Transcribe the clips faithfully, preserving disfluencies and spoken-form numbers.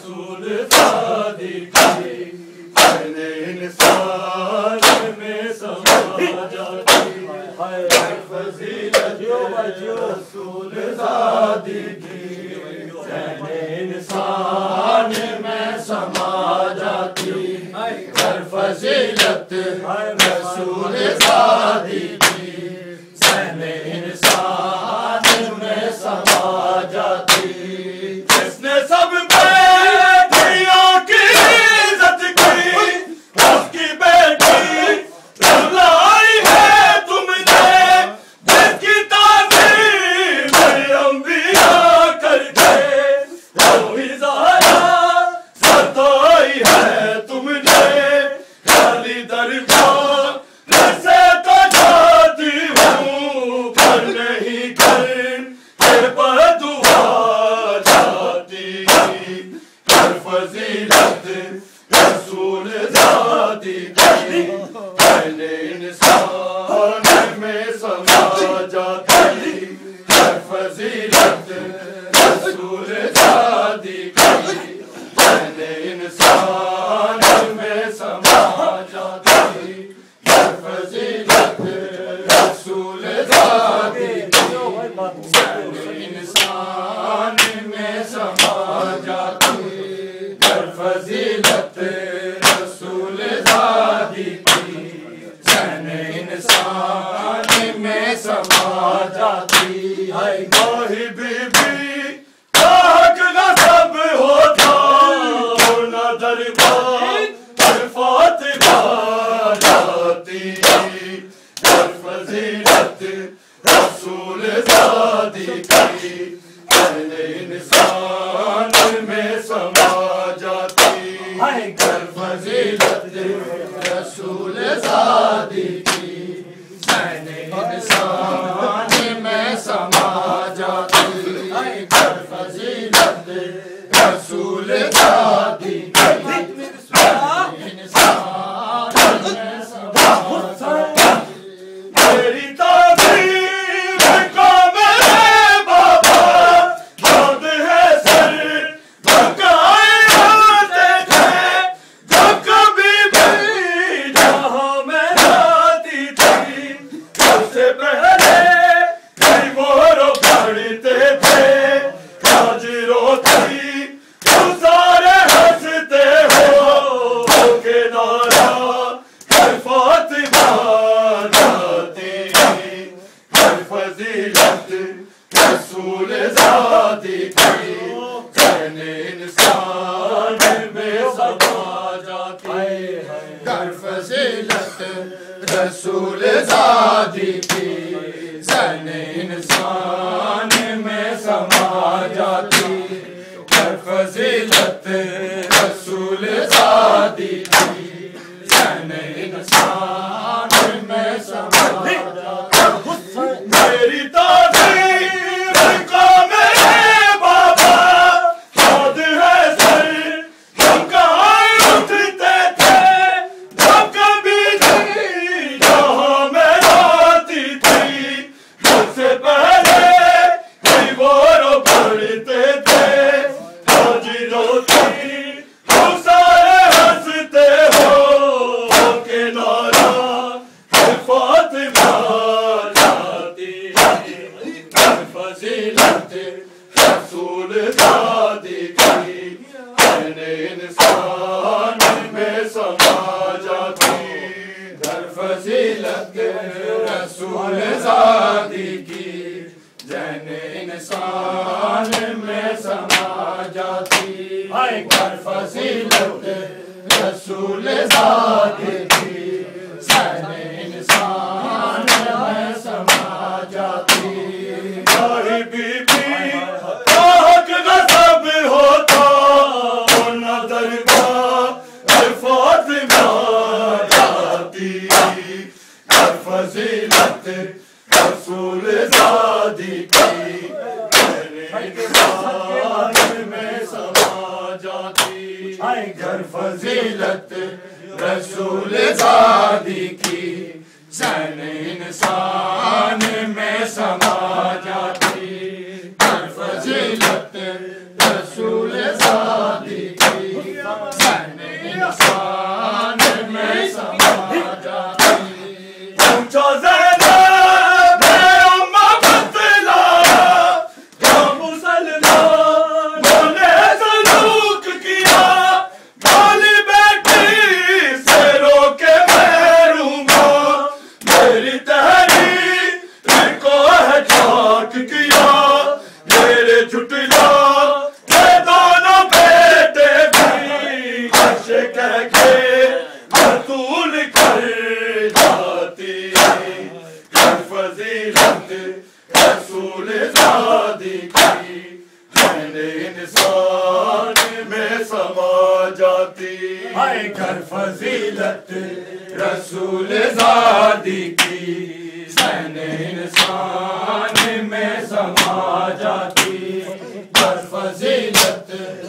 रसूल ज़ादी की, मैंने इंसान में समा जाती है फजीलत रसूल ज़ादी की, मैंने इंसान में समा जाती है फजीलत रसूल ज़ादी की, मैंने इंसान में समा जाती। जिसने सब बेटियों की इज्जत की, उसकी बेटी लाई है तुमने, जिसकी ताज़ीम अंबिया करके वही ज़हरा सताई है तुमने। खाली दरबार से तो जाती हूँ, पर नहीं कर के बदुआ जाती। हर फजीलत रसूल ज़ादी की, मैंने इंसान में समा जाती। हर फजीलत रसूल ज़ादी की, मैंने इंसान में समा जाती। हर फजीलत रसूल ज़ादी की, मैंने इंसान में समा जाती। हर फजीलत रसूल ज़ादी की, मैंने इंसान में समा जाती है। माही बीबी ताक गज़ब होता, न दरबार पर फातिमा जाती। हर फजीलत रसूल ज़ादी की, मैंने इंसान में समा जाती। हर फजीलत रसूल ज़ादी की, मैंने इंसान में समा जाती। हर फजीलत रसूल ज़ादी की, मैंने इंसान में समा जाती। मेरी ताज़ीम को मेरे बाबा याद है सर झुकाए होते थे, जब कभी भी जहाँ मैं जाती थी। सबसे पहले कई वो रो पढ़ते थे, आज रोती तो सारे हंसते हो के नारा कर फातिमा जाती। हर फजीलत रसूल ज़ादी की, मैंने इंसान में समा जाती। हर फजीलत रसूल ज़ादी की, मैंने इंसान में समा जाती। हर फजीलत रसूल ज़ादी की, मैंने इंसान में समा जाती। मेरी ताज़ीम को मेरे बाबा याद है सर झुकाए उठते थे, जब कभी भी जहाँ मैं जाती थी। सबसे पहले कई वो रो पढ़ते थे, आज रोती तो सारे हंसते हो के नारा फातिमा जाती। हर फजीलत रसूल ज़ादी की, मैंने इंसान में समा जाती। हर फजीलत रसूल ज़ादी की, मैंने इंसान में समा जाती। हर फजीलत रसूल ज़ादी की, मैंने इंसान में समा जाती। माही बीबी ताक गज़ब होता, न दरबार पर फातिमा जाती। हर फजीलत रसूल ज़ादी की, मैंने इंसान में समा जाती। हर फजीलत रसूल ज़ादी की, मैंने इंसान में समा जाती। हर फजीलत रसूल ज़ादी शान में समा जाती। पूछो ज़ैनब ने अम्मा बतलाया, क्या मुसलमानों ने सलूक किया, बाली बेटी से रोके महरूमा, मेरी तहरीर को है खाक किया, मेरे झुटला ये दोनों बेटे भी हर्ष कह के बतूल कर जाती। कर फजीलत रसूल ज़ादी की, मैंने इंसान में समा जाती। हाय कर फजीलत रसूल ज़ादी की, मैंने इंसान में समा जाती। कर फजीलत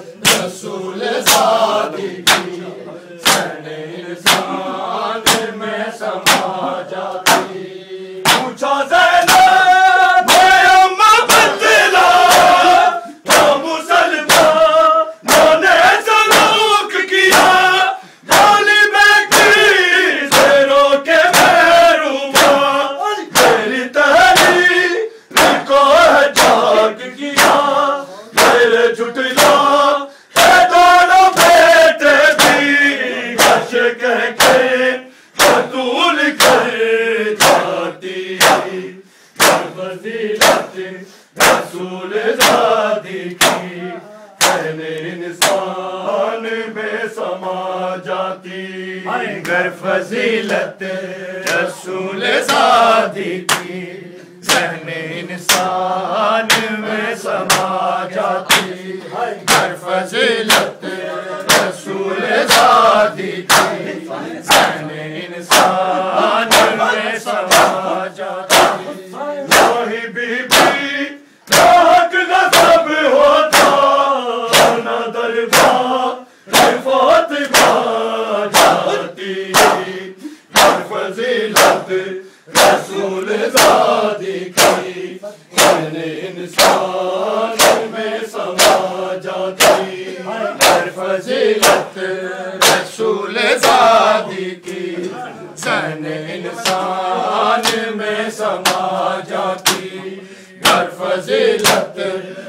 रसूल ज़ादी की, मैंने इंसान में समा जाती। पूछा ज़ैनब ने अम्मा बतलाया, क्या मुसलमानों ने सलूक किया, बाली बेटी से रोके महरूमा, मेरी तहरीर को है जाग किया, मेरे झुटला ये दोनों बेटे भी हर्ष कह के बतूल कर जाती। कर फजीलत रसूल ज़ादी की, मैंने इंसान में समा जाती। कर फजीलत रसूल ज़ादी की, मैंने इंसान में समा जाती। कर फजीलत रसूल ज़ादी की, मैंने इंसान में समा जाती। वही बीबी राग गज़ब होता, न दरबार फातिमा जाती। कर फजीलत रसूल ज़ादी की, मैंने इंसान में समा जाती। कर फजीलत रसूल ज़ादी की, मैंने इंसान में समा जाती। कर फजीलत